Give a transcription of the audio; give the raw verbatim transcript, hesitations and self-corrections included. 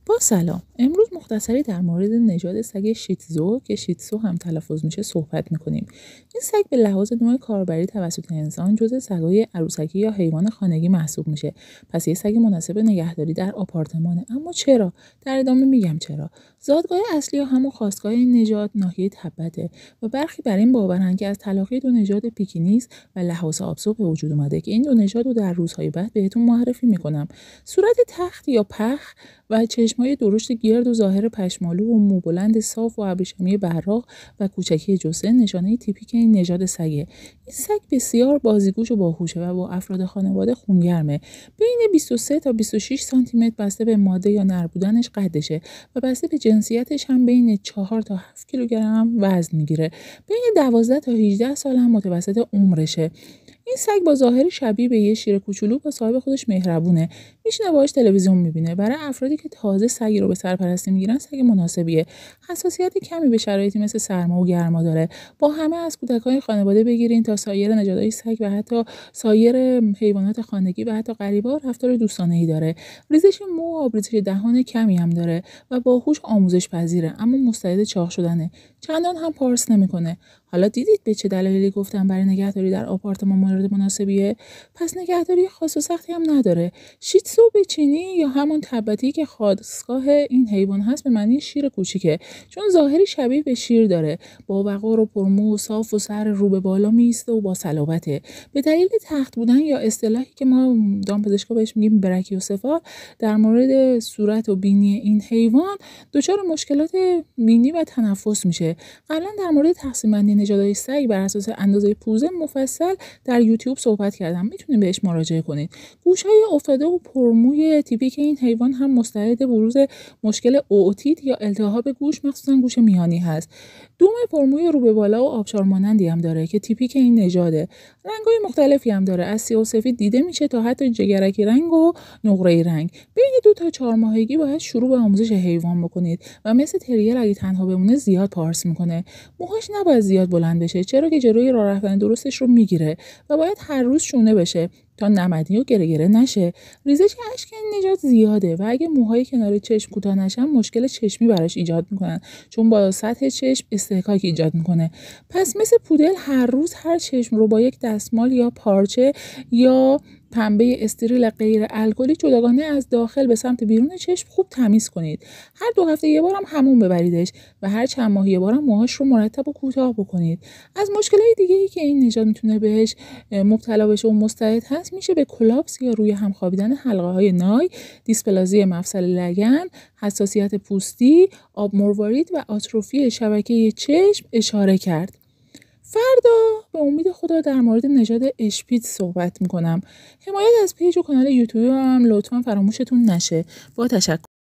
با سلام. امروز مختصری در مورد نژاد سگ شیتزو که شیتسو هم تلفظ میشه صحبت میکنیم. این سگ به لحاظ نوع کاربری توسط انسان جزء سگای عروسکی یا حیوان خانگی محسوب میشه. پس یه سگ مناسب نگهداری در آپارتمانه. اما چرا؟ در ادامه میگم چرا. زادگاه اصلی یا همون خاستگاه این نژاد ناحیه تبته و برخی بر این باورن که از تلاقی دو نژاد پیکینیز و لحاس آبسو به وجود اومده که این دو نژاد رو در روزهای بعد بهتون معرفی میکنم. صورت تخت یا پخ و چشمای درشت گرد و ظاهر پشمالو و مو بلند صاف و ابریشمی براق و کوچکی جثه نشانه تیپیک این نژاد سگه. این سگ بسیار بازیگوش و باهوشه و با افراد خانواده خونگرمه. بین بیست و سه تا بیست و شش سانتی متر بسته به ماده یا نر بودنش قدشه و بسته به جنسیتش هم بین چهار تا هفت کیلوگرم وزن میگیره. بین دوازده تا هجده سال هم متوسط عمرشه. این سگ با ظاهر شبیه به یه شیر کوچولو با صاحب خودش مهربونه. میشینه باهاش تلویزیون میبینه. برای افرادی که تازه سگی رو به سرپرستی میگیرن سگ مناسبیه. حساسیت کمی به شرایطی مثل سرما و گرما داره. با همه از کودکای خانواده بگیرین تا سایر نژادهای سگ و حتی سایر حیوانات خانگی و حتی غریبه‌ها رفتار دوستانه‌ای داره. ریزش مو و آبریزش دهان کمی هم داره و باهوش آموزش پذیره، اما مستعد چاق شدنه. چندان هم پارس نمیکنه. حالا دیدید به چه دلایلی گفتم برای نگهداری در آپارتمان مورد مناسبیه؟ پس نگهداری خاص و سختی هم نداره. شیتسو بچینی یا همون تبتی که خاستگاه این حیوان هست به معنی شیر کوچیکه، چون ظاهری شبیه به شیر داره. با وقار و پرمو و صاف و سر رو به بالا میسته و با صلابته. به دلیل تخت بودن یا اصطلاحی که ما دامپزشکا بهش میگیم برکیوسفال در مورد صورت و بینی این حیوان دچار مشکلات بینی و تنفس میشه. قبلا در مورد تقسیم بندی نژادهای سگ بر اساس اندازه پوزه مفصل در یوتیوب صحبت کردم، میتونید بهش مراجعه کنید. گوشهای افتاده و پرموی تیپیک این حیوان هم مستعد بروز مشکل اوتیت یا التهاب گوش مخصوصا گوش میانی هست. دوم پرموی رو به بالا و آبشار مانندی هم داره که تیپیک این نژاده. رنگ‌های مختلفی هم داره، از سیاه و سفید دیده میشه تا حتی جگرکی رنگ و نقره‌ای رنگ. بین دو تا چهار ماهگی باید شروع به آموزش حیوان بکنید و مثل تریل اگه تنها بمونه زیاد پارس میکنه. موهاش نباید زیاد بلند بشه، چرا که جلوی راه رفتن درستش رو میگیره و باید هر روز شونه بشه تا نمدی و گره گره نشه. ریزش اشک این نژاد زیاده و اگه موهای کنار چشم کوتاه نشن مشکل چشمی براش ایجاد میکنن، چون با سطح چشم استحکاک ایجاد میکنه. پس مثل پودل هر روز هر چشم رو با یک دستمال یا پارچه یا پنبه استریل غیر الکلی جداگانه از داخل به سمت بیرون چشم خوب تمیز کنید. هر دو هفته یه بارم حموم ببریدش و هر چند ماه یه بارم موهاش رو مرتب و کوتاه بکنید. از مشکلات دیگه‌ای که این نژاد میتونه بهش مبتلا بشه و مستعد هست میشه به کلاپس یا روی هم خوابیدن حلقه‌های نای، دیسپلازی مفصل لگن، حساسیت پوستی، آب مروارید و آتروفی شبکه چشم اشاره کرد. فردا به امید خدا در مورد نژاد اشپیتز صحبت میکنم. حمایت از پیج و کانال یوتیوب هم لطفا فراموشتون نشه. با تشکر.